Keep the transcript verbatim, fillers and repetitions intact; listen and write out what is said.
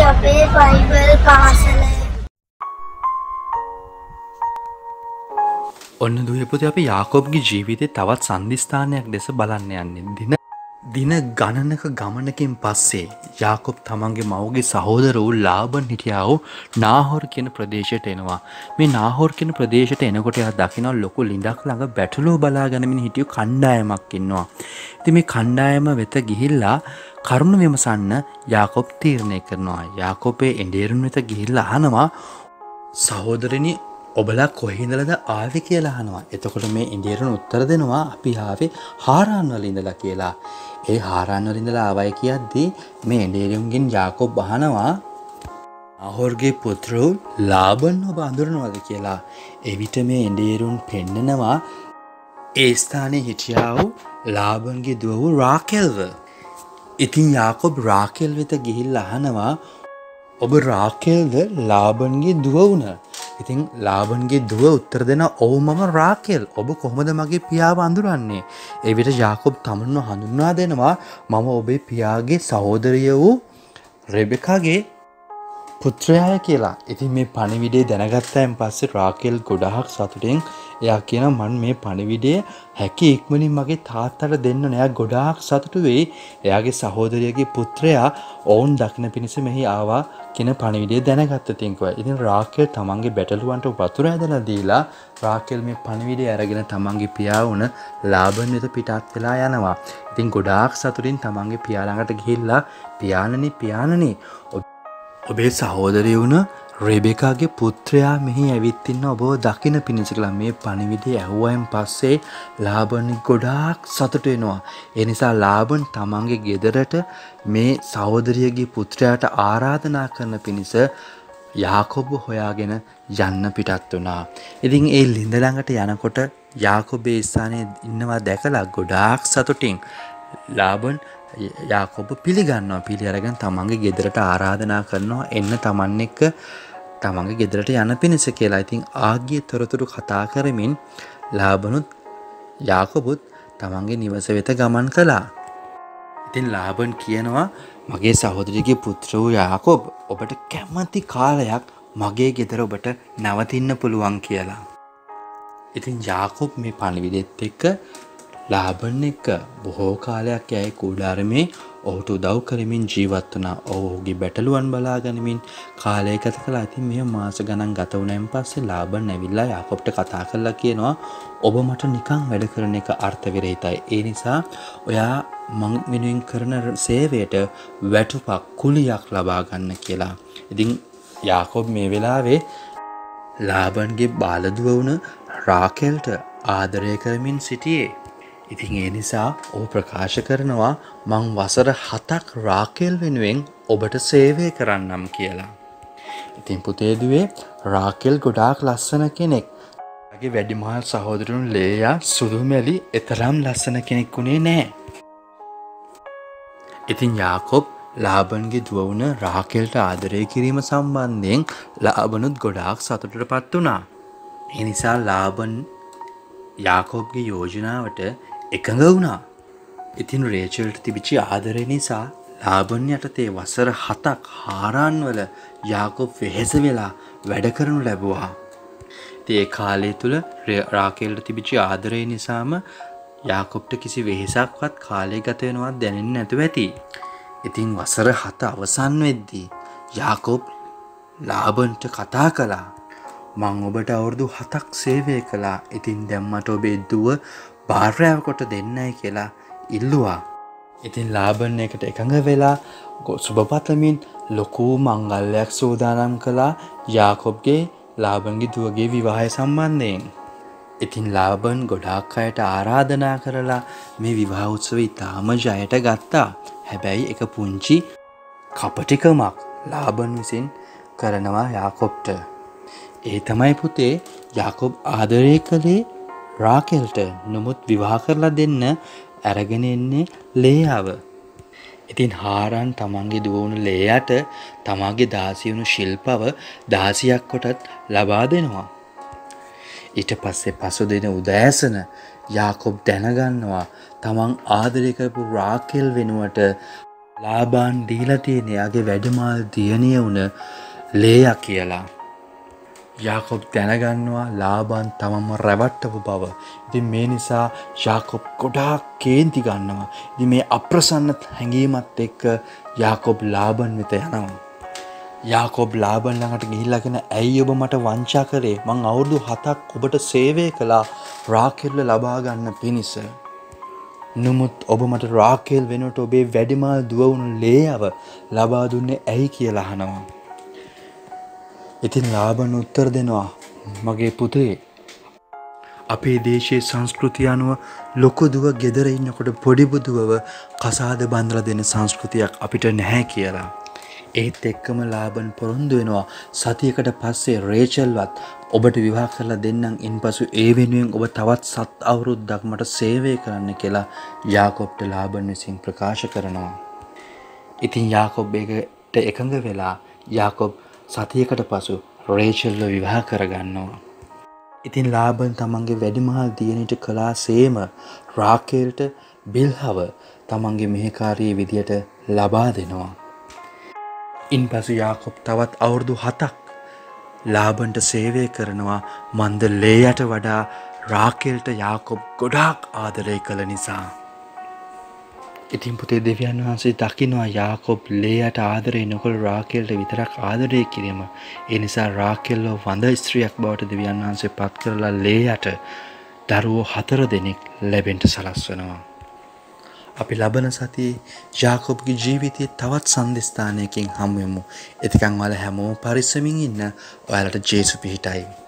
අපේ බයිබල් පාසල. ඔන්න දුවේ පුතේ අපි යාකෝබ්ගේ ජීවිතේ තවත් සන්ධිස්ථානයක් දැස බලන්න යන්නේ. දින දින ගණනක ගමනකින් පස්සේ යාකෝබ් තමන්ගේ මවගේ සහෝදර වූ ලාබන් හිටියා වූ නාහොර් කියන ප්‍රදේශයට එනවා. මේ නාහොර් කියන ප්‍රදේශයට එනකොට එයා දකිනවා ලොකු ළිඳක් ළඟ බැටළුව බලා ගනිමින් හිටියු කණ්ඩායමක් ඉන්නවා. ඉතින් මේ කණ්ඩායම වෙත ගිහිල්ලා කරුණ විමසන්න යාකෝබ් තීරණය කරනවා. යාකෝබේ එඬේරුන් වෙත ගිහිල්ලා අහනවා සහෝදරනි ඔබලා කොහේ ඉඳලාද ආවේ කියලා අහනවා. එතකොට මේ ඉන්දියරුන් උත්තර දෙනවා අපි ආවේ හාරාන් වල ඉඳලා කියලා. ඒ හාරාන් වල ඉඳලා ආවයි කියද්දී මේ ඉන්දියරුන්ගෙන් යාකෝබ් අහනවා නාහොර්ගේ පුත්‍රෝ ලාබන් ඔබ අඳුරනවද කියලා. එවිට මේ ඉන්දියරුන් පෙන්නනවා ඒ ස්ථානයේ හිටියා වූ ලාබන්ගේ දුව වූ රාකෙල්ව. ඉතින් යාකෝබ් රාකෙල් වෙත ගිහිල්ලා අහනවා ඔබ රාකෙල්ද ලාබන්ගේ දුව වුණා. ඉතින් ලාබන්ගේ දුව උත්තර දෙන ඔව් මම රාකෙල්. ඔබ කොහොමද මගේ පියාව අඳුරන්නේ? ඒ විට යාකෝබ් තමන්ව හඳුන්වා දෙනවා මම ඔබේ පියාගේ සහෝදරිය වූ රෙබෙකාගේ පුත්‍රයාය කියලා. ඉතින් මේ පණිවිඩය දැනගත්තාන් පස්සේ රාකෙල් ගොඩාක් සතුටින් එයා කියනවා මම මේ පණිවිඩය හැකි ඉක්මනින් මගේ තාත්තට දෙන්න ඕනේ. එයා ගොඩාක් සතුටු වෙයි. එයාගේ සහෝදරියගේ පුත්‍රයා ඔවුන් දකින්න පිණිස මෙහි ආවා කියන පණිවිඩය දැනගත්ත තින්කුවා. ඉතින් රාකෙල් තමන්ගේ බැටළුවන්ට වතුර ඇදලා දීලා රාකෙල් මේ පණිවිඩය අරගෙන තමන්ගේ පියා වුණ ලාබන් වෙත පිටත් වෙලා යනවා. ඉතින් ගොඩාක් සතුටින් තමන්ගේ පියා ළඟට ගිහිල්ලා පියාණනි පියාණනි ඔබේ සහෝදරිය වුණ රෙබෙකාගේ පුත්‍රයා මෙහි ඇවිත් ඉන්න ඔබව දකින්න පිණිස කියලා මේ පණිවිඩය ඇහුවයින් පස්සේ ලාබන් ගොඩාක් සතුටු වෙනවා. ඒ නිසා ලාබන් තමන්ගේ ගෙදරට මේ සහෝදරියගේ පුත්‍රයාට ආරාධනා කරන පිණිස යාකෝබ් හොයාගෙන යන්න පිටත් වුණා. ඉතින් ඒ ළිඳ ළඟට යනකොට යාකෝබ් ඒ ස්ථානයේ ඉන්නවා දැකලා ගොඩාක් සතුටින් ලාබන් යාකෝබ් පිළිගන්නවා. පිළි අරගෙන තමන්ගේ ගෙදරට ආරාධනා කරනවා එන්න තමන් එක්ක තමන්ගේ ගෙදරට යන පිණිස කියලා. ඉතින් ආගිය තොරතුරු කතා කරමින් ලාබනුත් යාකෝබුත් තමන්ගේ නිවස වෙත ගමන් කළා. ඉතින් ලාබන් කියනවා මගේ සහෝදරියගේ පුත්‍ර වූ යාකෝබ් ඔබට කැමති කාලයක් මගේ ගෙදර ඔබට නවතින්න පුළුවන් කියලා. ඉතින් යාකෝබ් මේ පණිවිඩෙත් එක්ක ලාබන් එක්ක බොහෝ කාලයක් යයි කුඩාරමේ ඔහුට උදව් කරමින් ජීවත් වුණා. ඔහුගේ බැටළුවන් බලා ගනිමින් කාලය ගත කළා. ඉතින් මේ මාස ගණන් ගත වුණාන් පස්සේ ලාබන් ඇවිල්ලා යාකෝබ්ට කතා කරලා කියනවා ඔබ මට නිකන් වැඩ කරන එක අර්ථ විරහිතයි. ඒ නිසා ඔයා මං වෙනුවෙන් කරන සේවයට වැටුපක් කුලියක් ලබා ගන්න කියලා. ඉතින් යාකෝබ් මේ වෙලාවේ ලාබන්ගේ බාලදුව වුණ රාකෙල්ට ආදරය කරමින් සිටියේ. ඉතින් ඒ නිසා ඔහු ප්‍රකාශ කරනවා මං වසර හතක් රාකෙල් වෙනුවෙන් ඔබට සේවය කරන්නම් කියලා. ඉතින් පුතේ දුවේ රාකෙල් ගොඩාක් ලස්සන කෙනෙක්. එයාගේ වැඩිමහල් සහෝදරුන් ලේයා සුදුමැලි එතරම් ලස්සන කෙනෙක් වුණේ නැහැ. ඉතින් යාකෝබ් ලාබන්ගේ දුව වුණ රාකෙල්ට ආදරය කිරීම සම්බන්ධයෙන් ලාබනුත් ගොඩාක් සතුටටපත් වුණා. ඒ නිසා ලාබන් යාකෝබ්ගේ යෝජනාවට එකඟ වුණා. ඉතින් රේචල්ට තිබිච්ච ආදරය නිසා ලාබන් යටතේ වසර හතක් හාරාන් වල යාකෝබ් වෙහෙස වෙලා වැඩ කරනු ලැබුවා. ඉතින් ඒ කාලය තුල රාකෙල්ට තිබිච්ච ආදරය නිසාම යාකෝබ්ට කිසි වෙහෙසක්වත් කාලය ගත වෙනවත් දැනෙන්නේ නැතුව ඇති. ඉතින් වසර හත අවසන් වෙද්දී යාකෝබ් ලාබන්ට කතා කළා මං ඔබට අවුරුදු හතක් සේවය කළා. ඉතින් දැන් මට ඔබේ දුව භාර්යාව කොට දෙන්නයි කියලා ඉල්ලුවා. ඉතින් ලාබන් එකට එකඟ වෙලා සුබපතමින් ලොකු මංගල්‍යයක් සූදානම් කළා යාකෝබ්ගේ ලාබන්ගේ දුවගේ විවාහය සම්බන්ධයෙන්. ඉතින් ලාබන් ගොඩාක් අයට ආරාධනා කරලා මේ විවාහ උත්සවය ඉතාම ජයට ගත්තා. හැබැයි එක පුංචි කපටිකමක් ලාබන් විසින් කරනවා යාකෝබ්ට. ඒ තමයි පුතේ යාකෝබ් ආදරය කළේ රාකෙල්ට. නමුත් විවාහ කරලා දෙන්න අරගෙන එන්නේ ලේයාව. ඉතින් හාරාන් තමන්ගේ දුව වුණු ලේයාට තමාගේ දාසිය වුණු ශිල්පව දාසියක් කොටත් ලබා දෙනවා. ඊට පස්සේ පසුදින උදෑසන යාකෝබ් දැනගන්නවා තමන් ආදරය කරපු රාකෙල් වෙනුවට ලාබාන් දීලා තියෙන එයාගේ වැඩිමාල් දියණිය වුණ ලේයා කියලා. යාකොබ් දැනගන්නවා ලාබාන් තමම රැවට්ටපු බව. ඉතින් මේ නිසා යාකොබ් ගොඩාක් කේන්ති ගන්නවා. ඉතින් මේ අප්‍රසන්න හැඟීමත් එක්ක යාකොබ් ලාබන් වෙත යනවා. යාකොබ් ලාබන් ළඟට ගිහිල්ලා කියන ඇයි ඔබ මට වංචා කරේ? මං අවුරුදු හතක් ඔබට සේවය කළා රාකේල්ව ලබා ගන්න පිණිස. නමුත් ඔබ මට රාකේල් වෙනුවට ඔබේ වැඩිමාල් දුව වුණු ලේයව ලබා දුන්නේ ඇයි කියලා අහනවා. ඉතින් ලාබන් උත්තර දෙනවා මගේ පුතේ අපේ දේශයේ සංස්කෘතිය අනුව ලොකු දුව ගෙදර ඉන්නකොට පොඩි දුවව කසාද බඳලා දෙන සංස්කෘතියක් අපිට නැහැ කියලා. ඒත් එක්කම ලාබන් පොරොන්දු වෙනවා සතියකට පස්සේ රේචල්වත් ඔබට විවාහ කරලා දෙන්නම් ඉන්පසු ඒ වෙනුවෙන් ඔබ තවත් සත් අවුරුද්දක් මට සේවය කරන්න කියලා යාකොබ්ට ලාබන් විසින් ප්‍රකාශ කරනවා. ඉතින් යාකොබ් ඒකට එකඟ වෙලා යාකොබ් සතියකට පසු රේචල්ව විවාහ කරගන්නවා. ඉතින් ලාබන් තමන්ගේ වැඩිමහල් දියණියට කළා සේම රාකේල්ට බිල්හව තමන්ගේ මෙහෙකාරිය විදියට ලබා දෙනවා. ඉන්පසු යාකොබ් තවත් අවුරුදු හතක් ලාබන්ට සේවය කරනවා මන්ද ලේයට වඩා රාකේල්ට යාකොබ් ගොඩාක් ආදරය කළ නිසා. ඉතින් පුතේ දෙවියන් වහන්සේ දකිනවා යාකොබ් ලේයට ආදරය නොකළ රාකේල්ට විතරක් ආදරය කිරීම. ඒ නිසා රාකේල්ව වඳ ස්ත්‍රියක් බවට දෙවියන් වහන්සේ පත් කරලා ලේයට දරුවෝ හතර දෙනෙක් ලැබෙන්න සලස්වනවා. අපි ලබන සතියේ යාකොබ්ගේ ජීවිතයේ තවත් සන්දිස්ථානයකින් හමු වෙමු. එතකන් ඔයාලා හැමෝම පරිස්සමින් ඉන්න. ඔයාලට ජේසු පිහිටයි.